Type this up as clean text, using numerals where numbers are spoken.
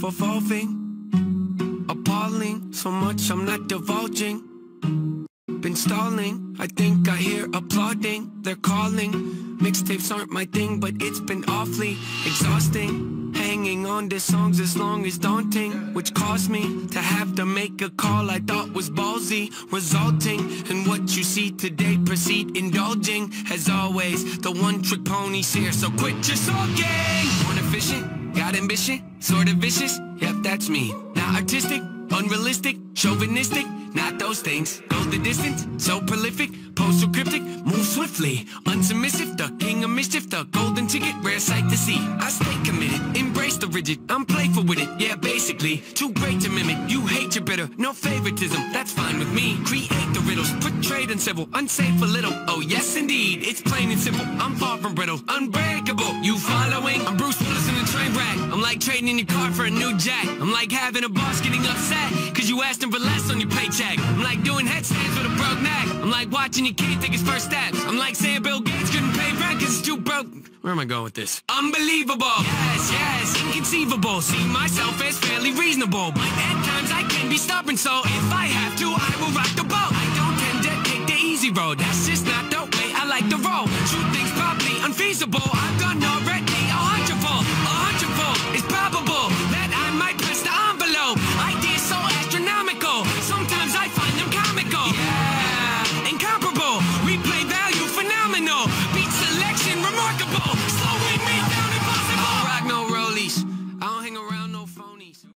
self-evolving, appalling, so much I'm not divulging. Been stalling, I think I hear applauding. They're calling, mixtapes aren't my thing, but it's been awfully exhausting. Hanging on to songs as long as daunting, which caused me to have to make a call I thought was ballsy, resulting in what you see today. Proceed indulging, as always, the one-trick pony's here, so quit your sulking. Born efficient, got ambition, sort of vicious, yep, that's me. Not artistic, unrealistic, chauvinistic, not those things. Go the distance, so prolific, pose so cryptic, move swiftly, unsubmissive, the king of mischief, the golden ticket, rare sight to see. I stay committed, embrace the rigid, I'm playful with it, yeah, basically, too great to mimic. You hate your bitter, no favoritism, that's fine with me. Create the riddles, portrayed in civil, unsafe a little, oh yes indeed, it's plain and simple. I'm far from brittle, unbreakable, you following? I'm Bruce Willis in a train wreck, I'm like trading in your car for a new jack. I'm like having a boss getting upset, cause you asked him for less on your paycheck. I'm like doing headstands with a broke neck. I'm like watching your kid take his first steps. I'm like saying Bill Gates couldn't pay rent cause it's too broke. Where am I going with this? Unbelievable. Yes, yes, inconceivable. See myself as fairly reasonable, but at times I can be stubborn, so if I have to, I will rock the boat. I don't tend to take the easy road, that's just not the way I like to roll. True things probably unfeasible, I've done already.